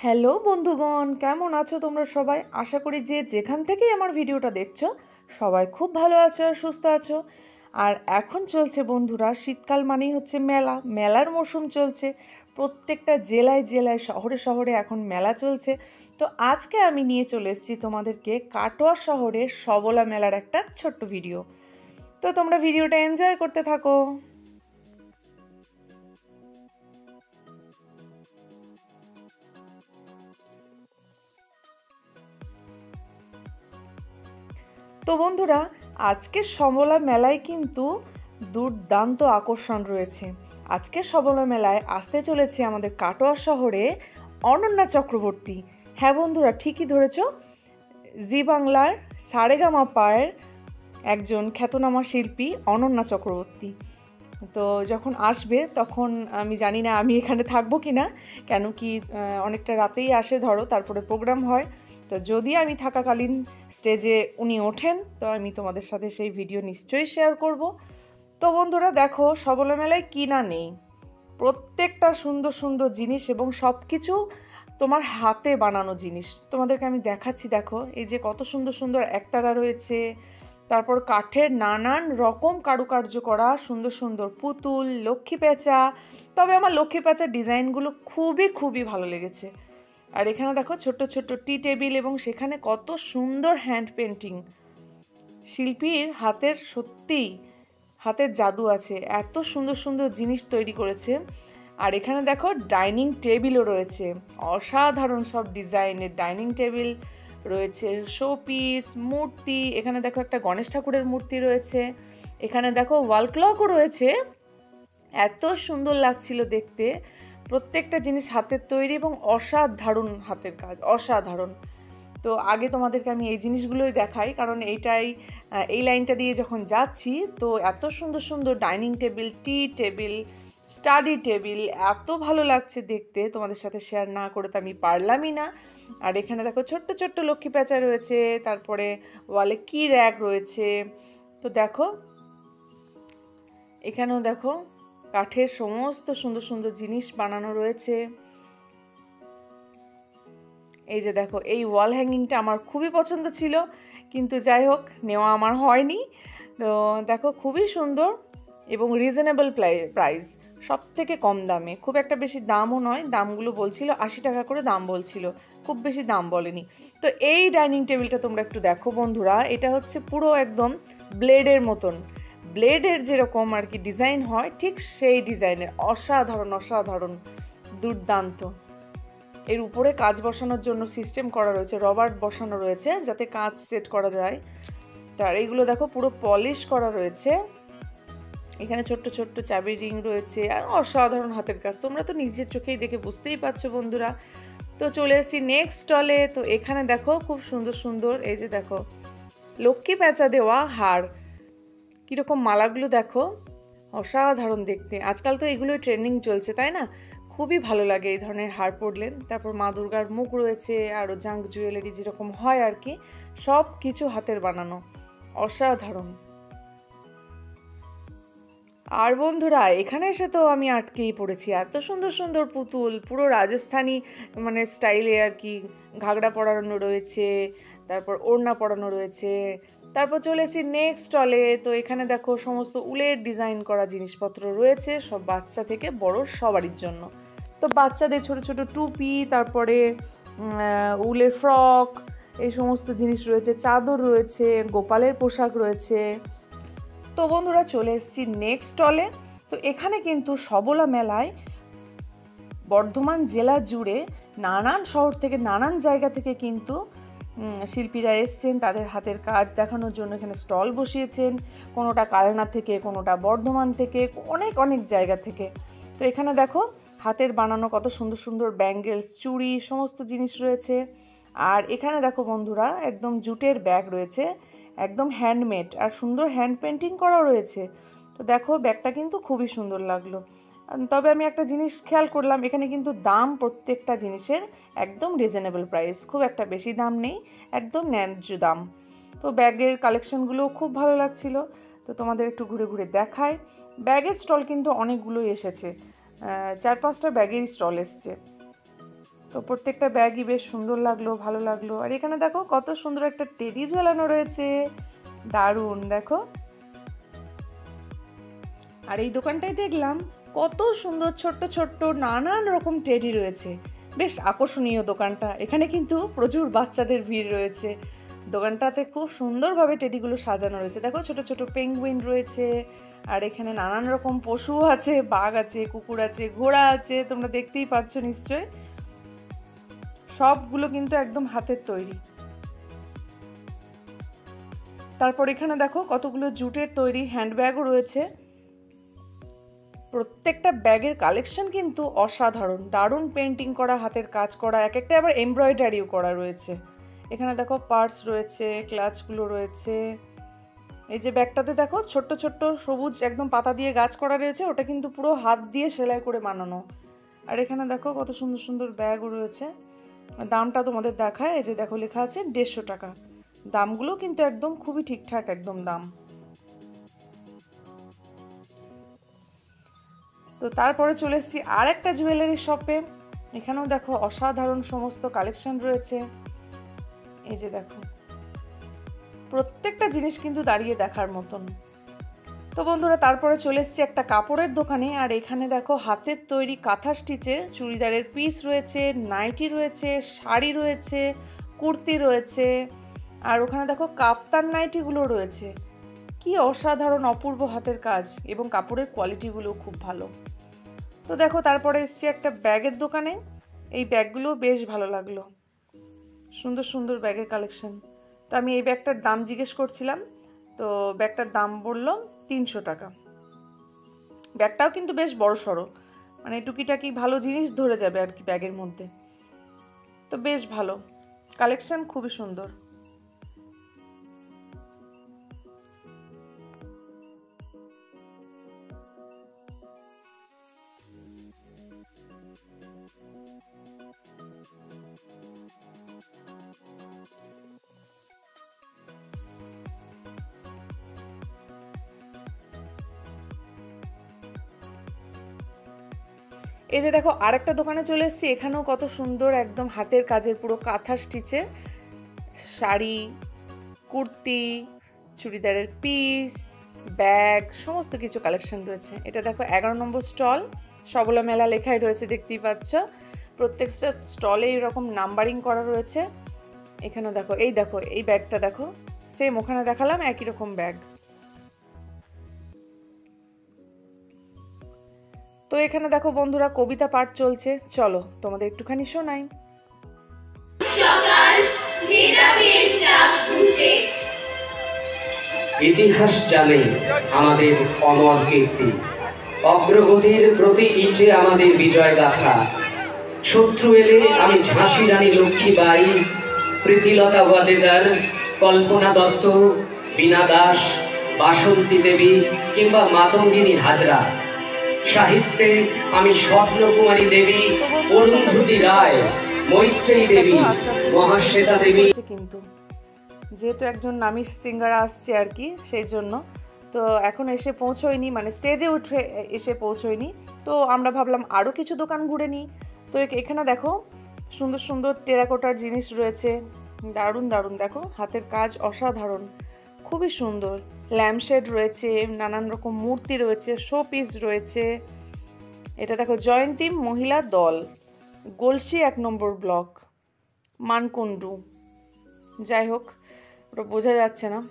Hello বন্ধুগণ, কেমন আছো তোমরা সবাই? আশা করি যে যেখান থেকেই আমার ভিডিওটা দেখছো সবাই খুব ভালো আছো আর সুস্থ আছো। আর এখন চলছে বন্ধুরা, শীতকাল মানেই হচ্ছে মেলা, মেলার মরশুম চলছে। প্রত্যেকটা জেলায় জেলায় শহরে শহরে এখন মেলা চলছে। তো আজকে আমি নিয়ে চলে এসেছি তোমাদেরকে কাটোয়া শহরের সবলা মেলার একটা ছোট্ট ভিডিও। তো তোমরা ভিডিওটা এনজয় করতে থাকো। তো বন্ধুরা, আজকের সবলা মেলায় কিন্তু দুর্দান্ত আকর্ষণ রয়েছে। আজকের সবলা মেলায় আসতে চলেছে আমাদের কাটোয়া শহরে অনন্যা চক্রবর্তী। হ্যাঁ বন্ধুরা, ঠিকই ধরেছ, জি বাংলার সারেগামাপার একজন খ্যাতনামা শিল্পী অনন্যা চক্রবর্তী। তো যখন আসবে তখন আমি জানি না আমি এখানে থাকবো কি না, কেন কি অনেকটা রাতেই আসে ধরো, তারপরে প্রোগ্রাম হয়। তো যদি আমি থাকাকালীন স্টেজে উনি ওঠেন তো আমি তোমাদের সাথে সেই ভিডিও নিশ্চয়ই শেয়ার করব। তো বন্ধুরা দেখো, সবলা মেলায় কি না নেই, প্রত্যেকটা সুন্দর সুন্দর জিনিস এবং সব কিছু তোমার হাতে বানানো জিনিস তোমাদেরকে আমি দেখাচ্ছি। দেখো, এই যে কত সুন্দর সুন্দর একতারা রয়েছে, তারপর কাঠের নানান রকম কারুকার্য করা সুন্দর সুন্দর পুতুল, লক্ষ্মী পেঁচা। তবে আমার লক্ষ্মী পেঁচার ডিজাইনগুলো খুবই খুবই ভালো লেগেছে। আর এখানে দেখো ছোট্ট ছোট্ট টি টেবিল, এবং সেখানে কত সুন্দর হ্যান্ড পেন্টিং। শিল্পীর হাতের সত্যিই হাতের জাদু আছে, এত সুন্দর সুন্দর জিনিস তৈরি করেছে। আর এখানে দেখো ডাইনিং টেবিলও রয়েছে, অসাধারণ সব ডিজাইনের ডাইনিং টেবিল রয়েছে, শোপিস, মূর্তি। এখানে দেখো একটা গণেশ ঠাকুরের মূর্তি রয়েছে। এখানে দেখো ওয়াল ক্লকও রয়েছে, এত সুন্দর লাগছিল দেখতে। প্রত্যেকটা জিনিস হাতের তৈরি এবং অসাধারণ হাতের কাজ, অসাধারণ। তো আগে তোমাদেরকে আমি এই জিনিসগুলোই দেখাই, কারণ এই লাইনটা দিয়ে যখন যাচ্ছি তো এত সুন্দর সুন্দর dining table, tea table, study table, এত ভালো লাগছে দেখতে, তোমাদের সাথে শেয়ার না করে তো আমি পারলামই না। আর এখানে দেখো ছোট্ট ছোট্ট লক্ষ্মী প্যাঁচা রয়েছে, তারপরে ওয়ালে কি র্যাক রয়েছে। তো দেখো এখানেও দেখো কাঠের সমস্ত সুন্দর সুন্দর জিনিস বানানো রয়েছে। এই যে দেখো, এই ওয়াল হ্যাঙ্গিংটা আমার খুবই পছন্দ ছিল, কিন্তু যাই হোক নেওয়া আমার হয়নি। তো দেখো খুবই সুন্দর এবং রিজনেবল প্রাইস, সব থেকে কম দামে, খুব একটা বেশি দামও নয়। দামগুলো বলছিল 80 টাকা করে দাম বলছিল, খুব বেশি দাম বলেনি। তো এই ডাইনিং টেবিলটা তোমরা একটু দেখো বন্ধুরা, এটা হচ্ছে পুরো একদম ব্লেডের মতন, ব্লেডের যেরকম আর কি ডিজাইন হয় ঠিক সেই ডিজাইনের, অসাধারণ অসাধারণ, দুর্দান্ত। এর উপরে কাঁচ বসানোর জন্য সিস্টেম করা রয়েছে, রবার বসানো রয়েছে যাতে কাঁচ সেট করা যায়। তার এইগুলো দেখো পুরো পলিশ করা রয়েছে। এখানে ছোট্ট ছোট্ট চাবির রিং রয়েছে, আর অসাধারণ হাতের কাজ, তোমরা তো নিজের চোখেই দেখে বুঝতেই পারছো বন্ধুরা। তো চলে এসেছি নেক্সট স্টলে। তো এখানে দেখো খুব সুন্দর সুন্দর, এই যে দেখো লক্ষ্মী প্যাঁচা দেওয়া হার, কীরকম মালাগুলো দেখো, অসাধারণ দেখতে। আজকাল তো এগুলোই ট্রেন্ডিং চলছে, তাই না? খুবই ভালো লাগে এই ধরনের হার পরলে। তারপর মা দুর্গার মুখ রয়েছে, আরও জাঙ্ক জুয়েলারি যেরকম হয় আর কি, সব কিছু হাতের বানানো, অসাধারণ। আর বন্ধুরা এখানে এসে তো আমি আটকেই পড়েছি, এত সুন্দর সুন্দর পুতুল, পুরো রাজস্থানী মানে স্টাইলে আর কি, ঘাগড়া পরানো রয়েছে, তারপর ওড়না পরানো রয়েছে। তারপর চলে এসেছি নেক্সট স্টলে। তো এখানে দেখো সমস্ত উলের ডিজাইন করা জিনিসপত্র রয়েছে, সব বাচ্চা থেকে বড় সবারই জন্য। তো বাচ্চাদের ছোট ছোট টুপি, তারপরে উলের ফ্রক, এই সমস্ত জিনিস রয়েছে, চাদর রয়েছে, গোপালের পোশাক রয়েছে। তো বন্ধুরা চলে এসেছি নেক্সট স্টলে। তো এখানে কিন্তু সবলা মেলায় বর্ধমান জেলা জুড়ে নানান শহর থেকে, নানান জায়গা থেকে কিন্তু শিল্পীরা এসছেন তাদের হাতের কাজ দেখানোর জন্য। এখানে স্টল বসিয়েছেন, কোনোটা কালনা থেকে, কোনোটা বর্ধমান থেকে, অনেক অনেক জায়গা থেকে। তো এখানে দেখো হাতের বানানো কত সুন্দর সুন্দর ব্যাঙ্গেলস, চুড়ি, সমস্ত জিনিস রয়েছে। আর এখানে দেখো বন্ধুরা একদম জুটের ব্যাগ রয়েছে, একদম হ্যান্ডমেড, আর সুন্দর হ্যান্ড পেন্টিং করাও রয়েছে। তো দেখো ব্যাগটা কিন্তু খুবই সুন্দর লাগলো। তবে আমি একটা জিনিস খেয়াল করলাম, এখানে কিন্তু দাম প্রত্যেকটা জিনিসের একদম রিজনেবল প্রাইস, খুব একটা বেশি দাম নেই, একদম ন্যায্য দাম। তো ব্যাগের কালেকশনগুলো খুব ভালো লাগছিল। তো তোমাদের একটু ঘুরে ঘুরে দেখায়। ব্যাগের স্টল কিন্তু অনেকগুলোই এসেছে, 4-5টা ব্যাগের স্টল এসছে। তো প্রত্যেকটা ব্যাগই বেশ সুন্দর লাগলো, ভালো লাগলো। আর এখানে দেখো কত সুন্দর একটা টেডি ঝোলানো রয়েছে, দারুণ দেখো। আর এই দোকানটায় দেখলাম কত সুন্দর ছোট্ট ছোট্ট নানান রকম টেডি রয়েছে, বেশ আকর্ষণীয় দোকানটা। এখানে কিন্তু প্রচুর বাচ্চাদের ভিড় রয়েছে। দোকানটাতে খুব সুন্দরভাবে টেডিগুলো সাজানো রয়েছে, দেখো ছোট ছোট পেঙ্গুইন রয়েছে। আর এখানে নানান রকম পশু আছে, বাঘ আছে, কুকুর আছে, ঘোড়া আছে, তোমরা দেখতেই পাচ্ছ নিশ্চয়। সবগুলো কিন্তু একদম হাতের তৈরি। তারপর এখানে দেখো কতগুলো জুটের তৈরি হ্যান্ডব্যাগও রয়েছে। প্রত্যেকটা ব্যাগের কালেকশন কিন্তু অসাধারণ, দারুণ পেন্টিং করা, হাতের কাজ করা, এক একটা আবার এমব্রয়ডারিও করা রয়েছে। এখানে দেখো পার্স রয়েছে, ক্লাচগুলো রয়েছে। এই যে ব্যাগটাতে দেখো ছোট্ট ছোট্ট সবুজ একদম পাতা দিয়ে গাছ করা রয়েছে, ওটা কিন্তু পুরো হাত দিয়ে সেলাই করে বানানো। আর এখানে দেখো কত সুন্দর সুন্দর ব্যাগও রয়েছে। দামটা তোমাদের দেখায়, এই যে দেখো লেখা আছে 150 টাকা। দামগুলো কিন্তু একদম খুবই ঠিকঠাক একদম দাম। তো তারপরে চলে এসেছি আর একটা জুয়েলারি শপে। এখানেও দেখো অসাধারণ সমস্ত কালেকশন রয়েছে। এই যে দেখো প্রত্যেকটা জিনিস কিন্তু দাঁড়িয়ে দেখার মতন। তো বন্ধুরা তারপরে চলে এসেছি একটা কাপড়ের দোকানে। আর এখানে দেখো হাতের তৈরি কাঁথা স্টিচের চুড়িদারের পিস রয়েছে, নাইটি রয়েছে, শাড়ি রয়েছে, কুর্তি রয়েছে। আর ওখানে দেখো কাফতান নাইটিগুলো রয়েছে। কি অসাধারণ অপূর্ব হাতের কাজ, এবং কাপড়ের কোয়ালিটিগুলো খুব ভালো। তো দেখো তারপরে এসেছি একটা ব্যাগের দোকানে। এই ব্যাগগুলো বেশ ভালো লাগলো, সুন্দর সুন্দর ব্যাগের কালেকশন। তো আমি এই ব্যাগটার দাম জিজ্ঞেস করছিলাম, তো ব্যাগটার দাম বললো 300 টাকা। ব্যাগটাও কিন্তু বেশ বড় সড়ো, মানে টুকিটাকি ভালো জিনিস ধরে যাবে আর কি ব্যাগের মধ্যে। তো বেশ ভালো কালেকশন, খুবই সুন্দর। এই যে দেখো আরেকটা দোকানে চলে এসেছি। এখানেও কত সুন্দর একদম হাতের কাজের পুরো কাঁথা স্টিচের শাড়ি, কুর্তি, চুড়িদারের পিস, ব্যাগ, সমস্ত কিছু কালেকশন রয়েছে। এটা দেখো 11 নম্বর স্টল, সবলা মেলা লেখাই রয়েছে, দেখতেই পাচ্ছ। প্রত্যেকটা স্টলে এরকম নাম্বারিং করা রয়েছে। এখানেও দেখো, এই দেখো এই ব্যাগটা দেখো, সেম ওখানে দেখালাম একই রকম ব্যাগ। তো এখানে দেখো বন্ধুরা কবিতা পাঠ চলছে, চলো তোমাদের একটুখানি শোনাই। ইতিহাস জানে আমাদের অমর কীর্তি, অগ্রগতির প্রতি ইটে আমাদের বিজয় গাথা। শত্রু এলে আমি ঝাঁসি রানী লক্ষ্মীবাই, প্রীতিলতা ওয়াদেদার, কল্পনা দত্ত, বীণা দাস, বাসন্তী দেবী কিংবা মাতঙ্গিনী হাজরা। সাহিত্যে আমি স্বপ্নকুমারী দেবী, অরুন্ধতী রায়, মৈত্রেয়ী দেবী, মহাশ্বেতা দেবী। কিন্তু যেহেতু একজন নামী সিঙ্গার আসছে আর কি, সেই জন্য তো এখন এসে পৌঁছয়নি, মানে স্টেজে উঠে এসে পৌঁছয়নি। তো আমরা ভাবলাম আরও কিছু দোকান ঘুরে নিই। তো এখানে দেখো সুন্দর সুন্দর টেরাকোটার জিনিস রয়েছে, দারুণ দারুণ দেখো হাতের কাজ অসাধারণ, খুবই সুন্দর। ল্যাম্পশেড রয়েছে, নানান রকম মূর্তি রয়েছে, শো পিস রয়েছে। এটা দেখো জয়ন্তী মহিলা দল, গলসি 1 নম্বর ব্লক, মানকুণ্ডু। যাই হোক ওটা বোঝা যাচ্ছে না।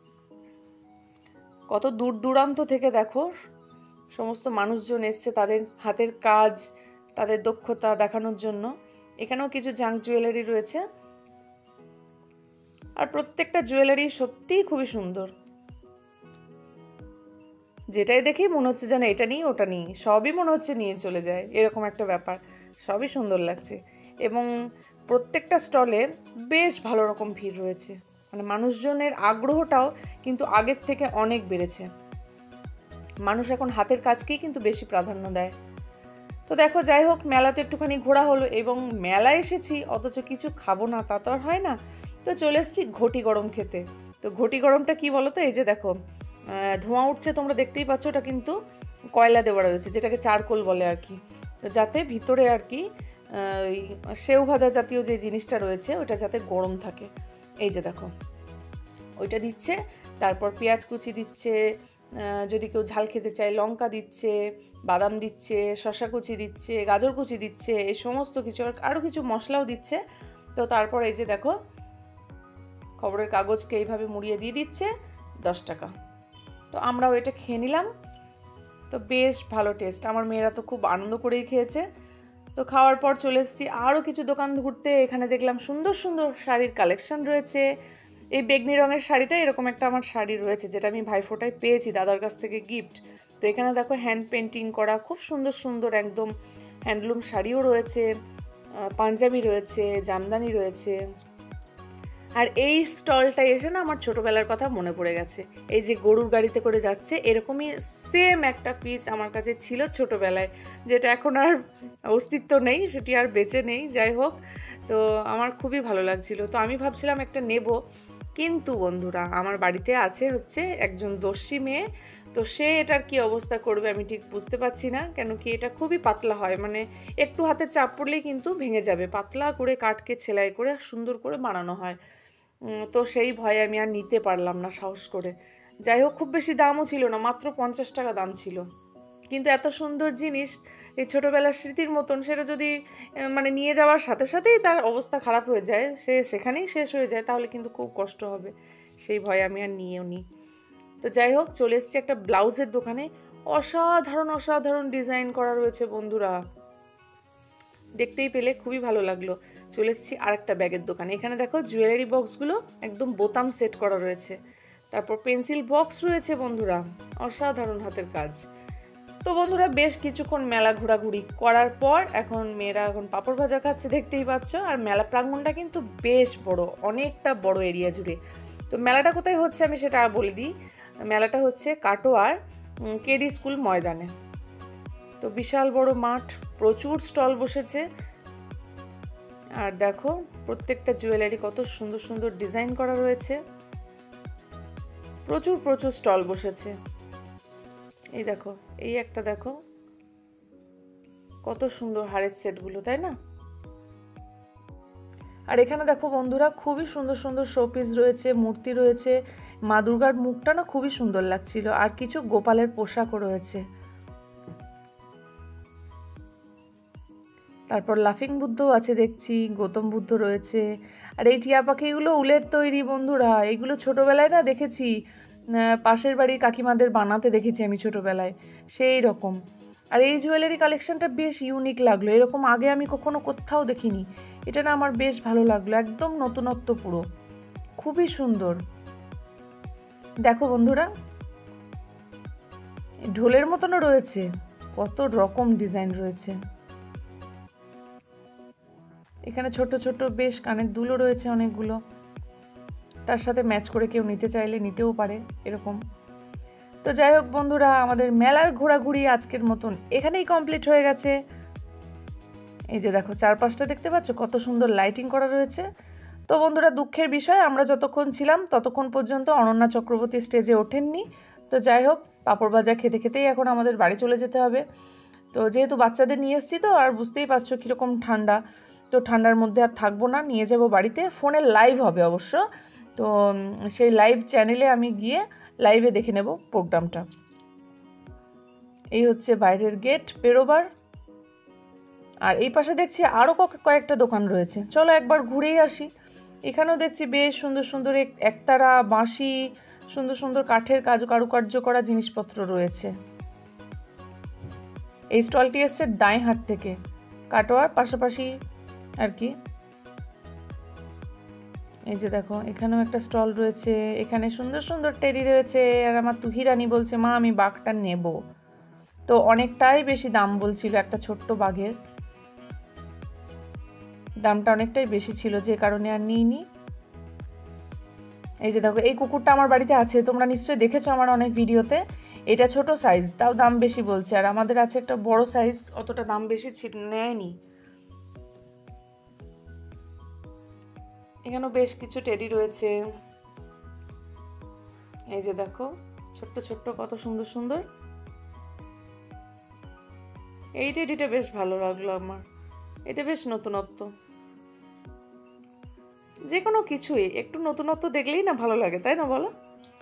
কত দূর দূরান্ত থেকে দেখো সমস্ত মানুষজন এসছে তাদের হাতের কাজ, তাদের দক্ষতা দেখানোর জন্য। এখানেও কিছু জাঙ্ক জুয়েলারি রয়েছে, আর প্রত্যেকটা জুয়েলারি সত্যিই খুবই সুন্দর। যেটাই দেখি মনে হচ্ছে যেন এটা নিই ওটা নিই, সবই মনে হচ্ছে নিয়ে চলে যায়, এরকম একটা ব্যাপার। সবই সুন্দর লাগছে, এবং প্রত্যেকটা স্টলে বেশ ভালো রকম ভিড় রয়েছে, মানে মানুষজনের আগ্রহটাও কিন্তু আগের থেকে অনেক বেড়েছে। মানুষ এখন হাতের কাজকেই কিন্তু বেশি প্রাধান্য দেয়। তো দেখো যাই হোক মেলাতে একটুখানি ঘোরা হলো, এবং মেলায় এসেছি অথচ কিছু খাবো না তা তো আর হয় না। তো চলে এসেছি ঘটি গরম খেতে। তো ঘটি গরমটা কি বলো তো, এই যে দেখো ধোঁয়া উঠছে, তোমরা দেখতেই পাচ্ছ, ওটা কিন্তু কয়লা দেওয়া রয়েছে, যেটাকে চারকোল বলে আর কি। তো যাতে ভিতরে আর কি ওই সেউ ভাজা জাতীয় যে জিনিসটা রয়েছে ওটা যাতে গরম থাকে। এই যে দেখো ওইটা দিচ্ছে, তারপর পেঁয়াজ কুচি দিচ্ছে, যদি কেউ ঝাল খেতে চায় লঙ্কা দিচ্ছে, বাদাম দিচ্ছে, শসা কুচি দিচ্ছে, গাজর কুচি দিচ্ছে, এই সমস্ত কিছু আরও কিছু মশলাও দিচ্ছে। তো তারপর এই যে দেখো খবরের কাগজকে এইভাবে মুড়িয়ে দিয়ে দিচ্ছে 10 টাকা। তো আমরাও এটা খেয়ে নিলাম। তো বেশ ভালো টেস্ট, আমার মেয়েরা তো খুব আনন্দ করেই খেয়েছে। তো খাওয়ার পর চলে এসেছি আরও কিছু দোকান ঘুরতে। এখানে দেখলাম সুন্দর সুন্দর শাড়ির কালেকশন রয়েছে। এই বেগনি রঙের শাড়িটা, এরকম একটা আমার শাড়ি রয়েছে যেটা আমি ভাইফোঁটায় পেয়েছি দাদার কাছ থেকে গিফট। তো এখানে দেখো হ্যান্ড পেন্টিং করা খুব সুন্দর সুন্দর একদম হ্যান্ডলুম শাড়িও রয়েছে, পাঞ্জাবি রয়েছে, জামদানি রয়েছে। আর এই স্টলটা এসে না আমার ছোটোবেলার কথা মনে পড়ে গেছে। এই যে গরুর গাড়িতে করে যাচ্ছে এরকমই সেম একটা পিস আমার কাছে ছিল ছোটোবেলায়, যেটা এখন আর অস্তিত্ব নেই, সেটি আর বেঁচে নেই। যাই হোক, তো আমার খুবই ভালো লাগছিল। তো আমি ভাবছিলাম একটা নেব, কিন্তু বন্ধুরা আমার বাড়িতে আছে হচ্ছে একজন দস্যি মেয়ে, তো সে এটার কি অবস্থা করবে আমি ঠিক বুঝতে পারছি না। কেন কি এটা খুবই পাতলা হয়, মানে একটু হাতে চাপ পড়লেই কিন্তু ভেঙে যাবে। পাতলা করে কাঠকে সেলাই করে সুন্দর করে বানানো হয়। তো সেই ভয়ে আমি আর নিতে পারলাম না সাহস করে। যাই হোক, খুব বেশি দামও ছিল না, মাত্র 50 টাকা দাম ছিল। কিন্তু এত সুন্দর জিনিস, এই ছোটোবেলার স্মৃতির মতন, সেটা যদি মানে নিয়ে যাওয়ার সাথে সাথেই তার অবস্থা খারাপ হয়ে যায়, সে সেখানেই শেষ হয়ে যায়, তাহলে কিন্তু খুব কষ্ট হবে। সেই ভয়ে আমি আর নিয়েও নিই। তো যাই হোক, চলে এসেছি একটা ব্লাউজের দোকানে। অসাধারণ অসাধারণ ডিজাইন করা রয়েছে বন্ধুরা, দেখতেই পেলে খুবই ভালো লাগলো। চলে এসেছি আরেকটা ব্যাগের দোকানে। এখানে দেখো জুয়েলারি বক্সগুলো একদম বোতাম সেট করা রয়েছে, তারপর পেন্সিল বক্স রয়েছে বন্ধুরা, অসাধারণ হাতের কাজ। তো বন্ধুরা বেশ কিছুক্ষণ মেলা ঘোরাঘুরি করার পর এখন মেয়েরা এখন পাঁপড় ভাজা খাচ্ছে, দেখতেই পাচ্ছ। আর মেলা প্রাঙ্গণটা কিন্তু বেশ বড়, অনেকটা বড় এরিয়া জুড়ে। তো মেলাটা কোথায় হচ্ছে আমি সেটা বলে দিই। মেলাটা হচ্ছে কাটোয়ার কেডি স্কুল ময়দানে। তো বিশাল বড় মাঠ, প্রচুর স্টল বসেছে। আর দেখো প্রত্যেকটা জুয়েলারি কত সুন্দর সুন্দর ডিজাইন করা রয়েছে, প্রচুর প্রচুর স্টল বসেছে। এই দেখো, এই একটা দেখো কত সুন্দর হারের সেটগুলো, তাই না? আর এখানে দেখো বন্ধুরা খুবই সুন্দর সুন্দর শোপিস রয়েছে, মূর্তি রয়েছে। মা দুর্গার মুখটা না খুবই সুন্দর লাগছিল, আর কিছু গোপালের পোশাকও রয়েছে। তারপর লাফিং বুদ্ধও আছে দেখছি, গৌতম বুদ্ধ রয়েছে। আর এই টিয়া পাখিগুলো উলের তৈরি বন্ধুরা, এইগুলো ছোটোবেলায় না দেখেছি, পাশের বাড়ির কাকিমাদের বানাতে দেখেছি আমি ছোটোবেলায়, সেই রকম। আর এই জুয়েলারি কালেকশনটা বেশ ইউনিক লাগলো, এরকম আগে আমি কখনো কোথাও দেখিনি। এটা না আমার বেশ ভালো লাগলো, একদম নতুনত্ব পুরো, খুবই সুন্দর। দেখো বন্ধুরা ঢোলের মতনও রয়েছে, কত রকম ডিজাইন রয়েছে। এখানে ছোট ছোট বেশ কানের দুলও রয়েছে অনেকগুলো, তার সাথে ম্যাচ করে কেউ নিতে চাইলে নিতেও পারে এরকম। তো যাই হোক বন্ধুরা, আমাদের মেলার ঘোরাঘুরি আজকের মতন এখানেই কমপ্লিট হয়ে গেছে। এই যে দেখো চারপাশটা দেখতে পাচ্ছ কত সুন্দর লাইটিং করা রয়েছে। তো বন্ধুরা দুঃখের বিষয়, আমরা যতক্ষণ ছিলাম ততক্ষণ পর্যন্ত অনন্যা চক্রবর্তী স্টেজে ওঠেননি। তো যাই হোক, পাঁপড় ভাজা খেতে খেতেই এখন আমাদের বাড়ি চলে যেতে হবে। তো যেহেতু বাচ্চাদের নিয়ে এসেছি, তো আর বুঝতেই পারছো কীরকম ঠান্ডা, তো ঠান্ডার মধ্যে আর থাকবো না, নিয়ে যাব বাড়িতে। ফোনে লাইভ হবে অবশ্য, তো সেই লাইভ চ্যানেলে আমি গিয়ে লাইভে দেখে নেব প্রোগ্রামটা। এই হচ্ছে বাইরের গেট বেরোবার। আর এই পাশে দেখছি আরও কয়েকটা দোকান রয়েছে, চলো একবার ঘুরেই আসি। এখানেও দেখছি বেশ সুন্দর সুন্দর একতারা, বাঁশি, সুন্দর সুন্দর কাঠের কারুকার্য করা জিনিসপত্র রয়েছে। এই স্টলটি এসছে দাঁইহাট থেকে, কাটোয়ার পাশাপাশি আর কি। এই যে দেখো এখানেও একটা স্টল রয়েছে, এখানে সুন্দর সুন্দর টেডি রয়েছে। আর আমার তুহি রানী বলছে মা আমি বাঘটা নেব, তো অনেকটাই বেশি দাম বলছিল, একটা ছোট্ট বাঘের দামটা অনেকটাই বেশি ছিল, যে কারণে আর নিইনি। এই যে দেখো এই কুকুরটা আমার বাড়িতে আছে, তোমরা নিশ্চয়ই দেখেছো আমার অনেক ভিডিওতে। এটা ছোট সাইজ, তাও দাম বেশি বলছে। আর আমাদের আছে একটা বড় সাইজ, অতটা দাম বেশি নেয়নি। এখানেও বেশ কিছু টেডি রয়েছে। এই যে দেখো ছোট্ট ছোট্ট কত সুন্দর সুন্দর। এই টেডিটা বেশ ভালো লাগলো আমার, এটা বেশ নতুনত্ব। যে কোনো কিছুই একটু নতুনত্ব দেখলেই না ভালো লাগে, তাই না বলো?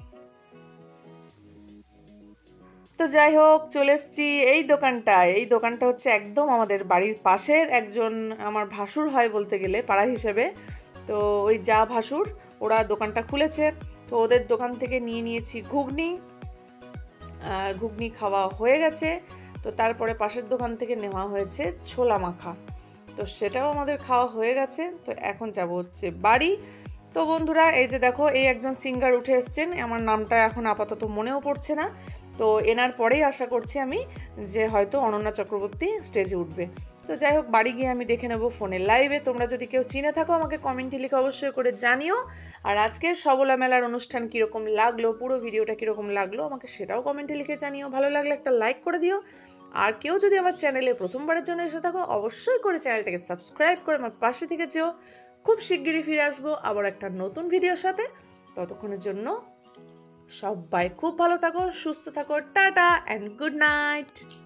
তো যাই হোক, চলে এসেছি এই দোকানটায়। এই দোকানটা হচ্ছে একদম আমাদের বাড়ির পাশের একজন আমার ভাসুর হয় বলতে গেলে, পাড়া হিসেবে। তো ওই যা ভাসুর, ওরা দোকানটা খুলেছে। তো ওদের দোকান থেকে নিয়ে নিয়েছি ঘুগনি, আর ঘুগনি খাওয়া হয়ে গেছে। তো তারপরে পাশের দোকান থেকে নেওয়া হয়েছে ছোলা মাখা, তো সেটাও আমাদের খাওয়া হয়ে গেছে। তো এখন যাব হচ্ছে বাড়ি। তো বন্ধুরা, এই যে দেখো, এই একজন সিঙ্গার উঠে এসছেন, আমার নামটা এখন আপাতত মনেও পড়ছে না। তো এনার পরেই আশা করছি আমি যে হয়তো অনন্যা চক্রবর্তী স্টেজে উঠবে। তো যাই হোক, বাড়ি গিয়ে আমি দেখে নেবো ফোনের লাইভে। তোমরা যদি কেউ চিনে থাকো আমাকে কমেন্টে লিখে অবশ্যই করে জানিও। আর আজকের সবলা মেলার অনুষ্ঠান কীরকম লাগলো, পুরো ভিডিওটা কীরকম লাগলো আমাকে সেটাও কমেন্টে লিখে জানিও। ভালো লাগলে একটা লাইক করে দিও। আর কেউ যদি আমার চ্যানেলে প্রথমবারের জন্য এসে থাকো, অবশ্যই করে চ্যানেলটাকে সাবস্ক্রাইব করে আমার পাশে থেকে যেও। খুব শিগগিরই ফিরে আসবো আবার একটা নতুন ভিডিওর সাথে। ততক্ষণের জন্য সবাই খুব ভালো থাকো, সুস্থ থাকো, টাটা অ্যান্ড গুড নাইট।